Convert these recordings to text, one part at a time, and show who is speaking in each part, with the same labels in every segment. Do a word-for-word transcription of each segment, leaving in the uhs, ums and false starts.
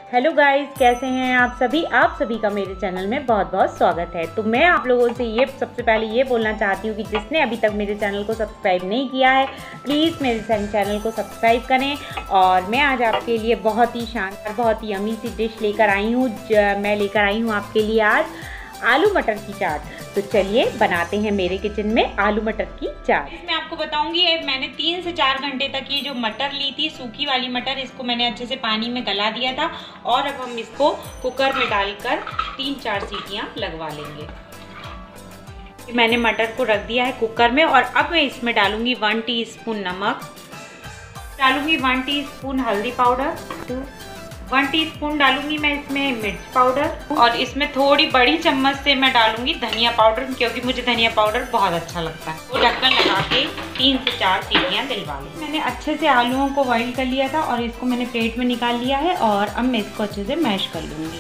Speaker 1: Hello guys, कैसे हैं आप सभी। आप सभी का मेरे चैनल में बहुत बहुत स्वागत है। तो मैं आप लोगों से ये सबसे पहले ये बोलना चाहती हूँ कि जिसने अभी तक मेरे चैनल को सब्सक्राइब नहीं किया है प्लीज़ मेरे चैनल को सब्सक्राइब करें। और मैं आज आपके लिए बहुत ही शानदार बहुत ही यम्मी सी डिश लेकर आई हूँ। मैं लेकर आई हूँ आपके लिए आज आलू मटर की चाट। तो चलिए बनाते हैं मेरे किचन में आलू मटर की चाट। इसमें आपको बताऊंगी मैंने तीन से चार घंटे तक ये जो मटर ली थी, सूखी वाली मटर, इसको मैंने अच्छे से पानी में गला दिया था। और अब हम इसको कुकर में डालकर तीन चार सीटियां लगवा लेंगे। मैंने मटर को रख दिया है कुकर में और अब मैं इसमें डालूंगी वन टीस्पून नमक, डालूंगी वन टीस्पून हल्दी पाउडर, वन टीस्पून डालूंगी मैं इसमें मिर्च पाउडर और इसमें थोड़ी बड़ी चम्मच से मैं डालूंगी धनिया पाउडर, क्योंकि मुझे धनिया पाउडर बहुत अच्छा लगता है। वो ढक्कन लगा के तीन से चार सीटियां दिलवा ली। मैंने अच्छे से आलूओं को बॉईल कर लिया था और इसको मैंने प्लेट में निकाल लिया है और अब मैं इसको अच्छे से मैश कर लूँगी।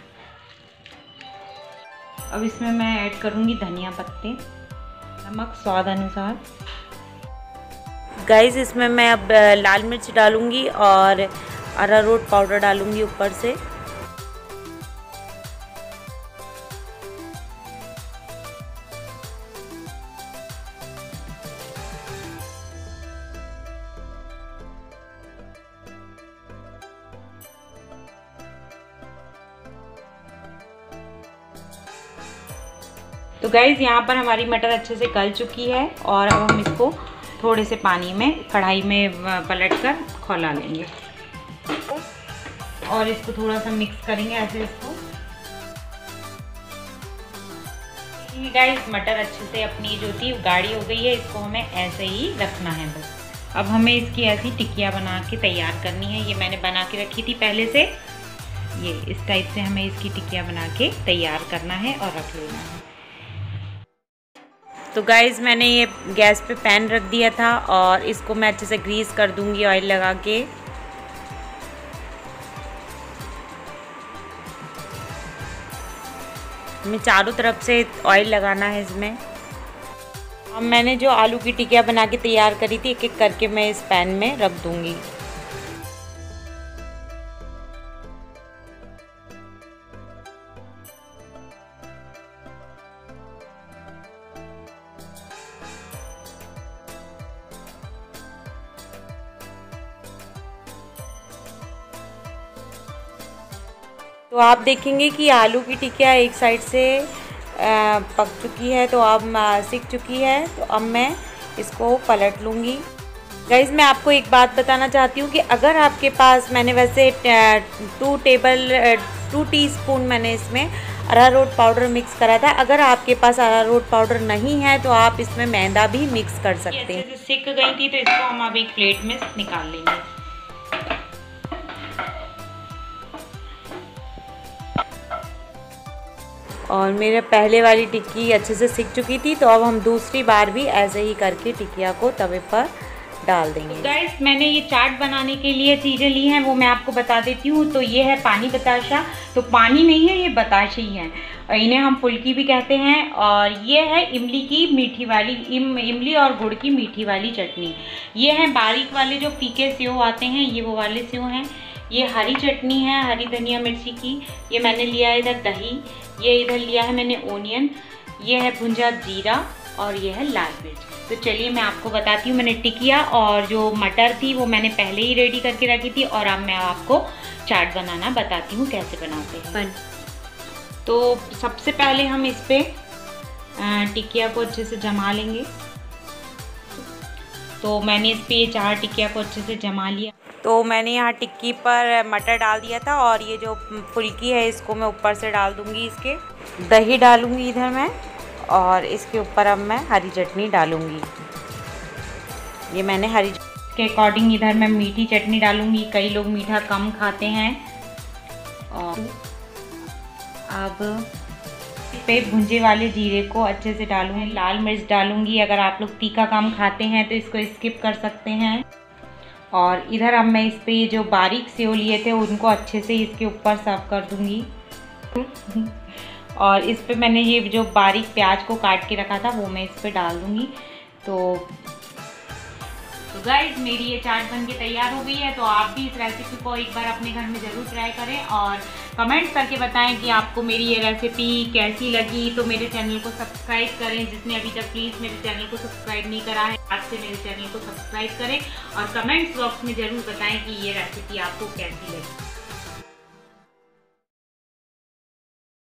Speaker 1: अब इसमें मैं ऐड करूँगी धनिया पत्ते, नमक स्वाद अनुसार। गाइस, इसमें मैं अब लाल मिर्च डालूँगी और अरारोट पाउडर डालूंगी ऊपर से। तो गाइज, यहाँ पर हमारी मटर अच्छे से गल चुकी है और अब हम इसको थोड़े से पानी में कढ़ाई में पलटकर खौला लेंगे और इसको थोड़ा सा मिक्स करेंगे ऐसे। इसको गाइस, मटर अच्छे से अपनी जो थी गाढ़ी हो गई है, इसको हमें ऐसे ही रखना है बस। अब हमें इसकी ऐसी टिकिया बना के तैयार करनी है। ये मैंने बना के रखी थी पहले से। ये इस टाइप से हमें इसकी टिकिया बना के तैयार करना है और रख लेना है। तो गाइस, मैंने ये गैस पे पैन रख दिया था और इसको मैं अच्छे से ग्रीस कर दूंगी ऑयल लगा के। हमें चारों तरफ से ऑयल लगाना है इसमें। अब मैंने जो आलू की टिकिया बना के तैयार करी थी, एक एक करके मैं इस पैन में रख दूंगी। तो आप देखेंगे कि आलू की टिकिया एक साइड से पक चुकी है, तो अब सिक चुकी है। तो अब मैं इसको पलट लूँगी। गाइस, मैं आपको एक बात बताना चाहती हूँ कि अगर आपके पास, मैंने वैसे टू टेबल टू टीस्पून मैंने इसमें अरारोट पाउडर मिक्स करा था। अगर आपके पास अरारोट पाउडर नहीं है तो आप इसमें मैदा भी मिक्स कर सकते हैं। जैसे सिक गई थी तो इसको हम अब एक प्लेट में निकाल लेंगे। और मेरे पहले वाली टिक्की अच्छे से सिक चुकी थी, तो अब हम दूसरी बार भी ऐसे ही करके टिकिया को तवे पर डाल देंगे। तो गाइस, मैंने ये चाट बनाने के लिए चीज़ें ली हैं, वो मैं आपको बता देती हूँ। तो ये है पानी बताशा। तो पानी नहीं है, ये बताशे ही हैं। इन्हें हम फुल्की भी कहते हैं। और ये है इमली की मीठी वाली इम, इमली और गुड़ की मीठी वाली चटनी। ये है बारीक वाले जो फीके सेव आते हैं, ये वो वाले सेव हैं। ये हरी चटनी है, हरी धनिया मिर्ची की। ये मैंने लिया है इधर दही, ये इधर लिया है मैंने ओनियन, ये है भुंजा जीरा और ये है लाल मिर्च। तो चलिए मैं आपको बताती हूँ। मैंने टिकिया और जो मटर थी वो मैंने पहले ही रेडी करके रखी थी और अब मैं आपको चाट बनाना बताती हूँ कैसे बनाते हैं। तो सबसे पहले हम इस पर टिकिया को अच्छे से जमा लेंगे। तो मैंने इस पर ये चार टिकिया को अच्छे से जमा लिया। तो मैंने यहाँ टिक्की पर मटर डाल दिया था और ये जो फुल्की है इसको मैं ऊपर से डाल दूँगी। इसके दही डालूँगी इधर मैं और इसके ऊपर अब मैं हरी चटनी डालूँगी। ये मैंने हरी के अकॉर्डिंग इधर मैं मीठी चटनी डालूँगी। कई लोग मीठा कम खाते हैं। और अब इस पे भुंजे वाले जीरे को अच्छे से डालूँगी। लाल मिर्च डालूँगी। अगर आप लोग तीखा कम खाते हैं तो इसको स्किप कर सकते हैं। और इधर अब मैं इस पे ये जो बारीक सेव लिए थे उनको अच्छे से इसके ऊपर सर्व कर दूंगी। और इस पे मैंने ये जो बारीक प्याज को काट के रखा था वो मैं इस पे डाल दूंगी। तो गाइज मेरी ये चाट बन के तैयार हो गई है, तो आप भी इस रेसिपी को एक बार अपने घर में ज़रूर ट्राई करें और कमेंट्स करके बताएं कि आपको मेरी ये रेसिपी कैसी लगी। तो मेरे चैनल को सब्सक्राइब करें, जिसने अभी तक प्लीज़ मेरे चैनल को सब्सक्राइब नहीं करा है आज से मेरे चैनल को सब्सक्राइब करें और कमेंट्स बॉक्स में ज़रूर बताएं कि ये रेसिपी आपको कैसी लगी।